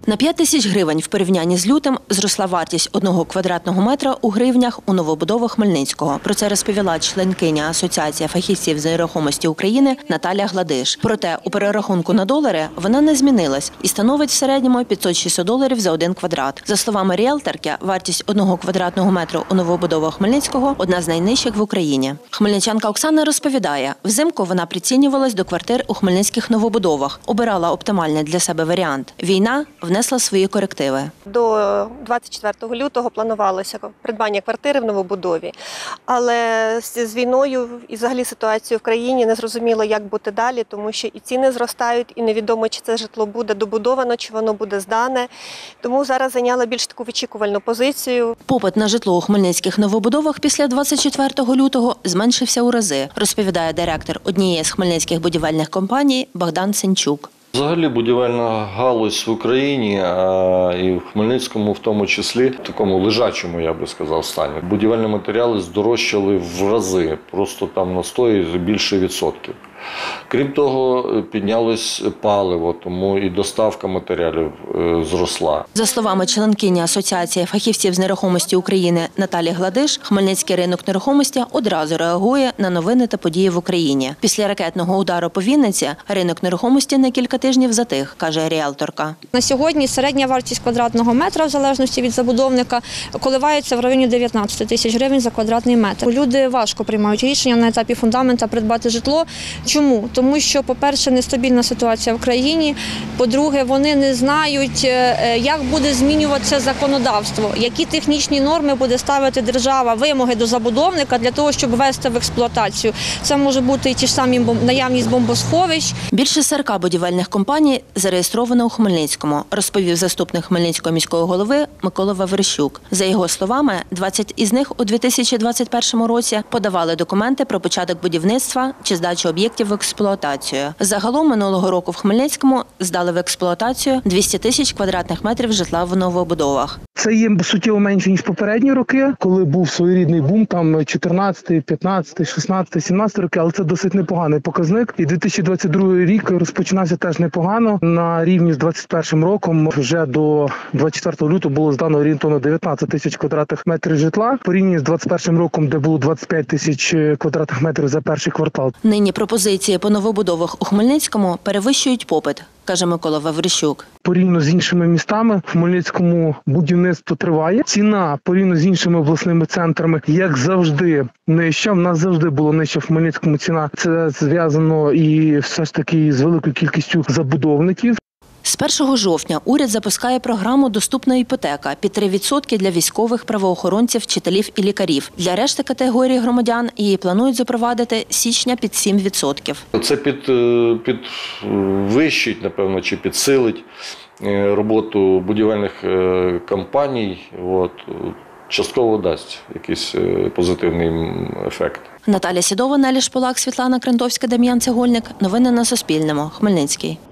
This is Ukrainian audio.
На 5 тисяч гривень в порівнянні з лютим зросла вартість 1 квадратного метра у гривнях у новобудовах Хмельницького. Про це розповіла членкиня Асоціації фахівців з нерухомості України Наталя Гладиш. Проте у перерахунку на долари вона не змінилась і становить в середньому $500-600 за 1 квадрат. За словами ріелторки, вартість 1 квадратного метру у новобудовах Хмельницького – одна з найнижчих в Україні. Хмельничанка Оксана розповідає, взимку вона прицінювалась до квартир у хмельницьких новобудовах, обирала оптимальний для себе варіант. Війна внесла свої корективи. До 24 лютого планувалося придбання квартири в новобудові, але з війною і взагалі ситуацією в країні не зрозуміло, як бути далі, тому що і ціни зростають, і невідомо, чи це житло буде добудовано, чи воно буде здане. Тому зараз зайняла більш таку вичікувальну позицію. Попит на житло у хмельницьких новобудовах після 24 лютого зменшився у рази, розповідає директор однієї з хмельницьких будівельних компаній Богдан Сенчук. Взагалі будівельна галузь в Україні, і в Хмельницькому в тому числі, в такому лежачому, я би сказав, стані. Будівельні матеріали здорожчали в рази, просто там на 100 і більше відсотків. Крім того, піднялось паливо, тому і доставка матеріалів зросла. За словами членкині Асоціації фахівців з нерухомості України Наталі Гладиш, хмельницький ринок нерухомості одразу реагує на новини та події в Україні. Після ракетного удару по Вінниці ринок нерухомості на кілька тижнів затих, каже ріелторка. На сьогодні середня вартість квадратного метра, в залежності від забудовника, коливається в районі 19 тисяч гривень за квадратний метр. Люди важко приймають рішення на етапі фундамента придбати житло. Чому? Тому що, по-перше, нестабільна ситуація в країні, по-друге, вони не знають, як буде змінюватися законодавство, які технічні норми буде ставити держава, вимоги до забудовника для того, щоб ввести в експлуатацію. Це може бути і ті ж самі наявність бомбосховищ. Більше 40 будівельних компаній зареєстровано у Хмельницькому, розповів заступник Хмельницького міського голови Микола Ваврищук. За його словами, 20 із них у 2021 році подавали документи про початок будівництва чи здачу об'єктів в експлуатацію. Загалом минулого року в Хмельницькому здали в експлуатацію 200 тисяч квадратних метрів житла в новобудовах. Це є суттєво менше, ніж попередні роки, коли був своєрідний бум, там 14, 15, 16, 17 роки, але це досить непоганий показник. І 2022 рік розпочинався теж непогано. На рівні з 2021 роком вже до 24 лютого було здано орієнтовно 19 тисяч квадратних метрів житла. Порівняно з 2021 роком, де було 25 тисяч квадратних метрів за перший квартал. Нині пропозиції по новобудовах у Хмельницькому перевищують попит, каже Микола Ваврищук. Порівняно з іншими містами в Хмельницькому будівництво триває. Ціна порівняно з іншими обласними центрами, як завжди, нижча. В нас завжди було нижча в Хмельницькому ціна. Це зв'язано і все ж таки з великою кількістю забудовників. З 1 жовтня уряд запускає програму «Доступна іпотека» під 3% для військових, правоохоронців, вчителів і лікарів. Для решти категорій громадян її планують запровадити з січня під 7%. Це підвищить, напевно, чи підсилить роботу будівельних компаній. Частково дасть якийсь позитивний ефект. Наталя Сідова, Нелі Шполак, Світлана Крентовська, Дем'ян Цегольник. Новини на Суспільному. Хмельницький.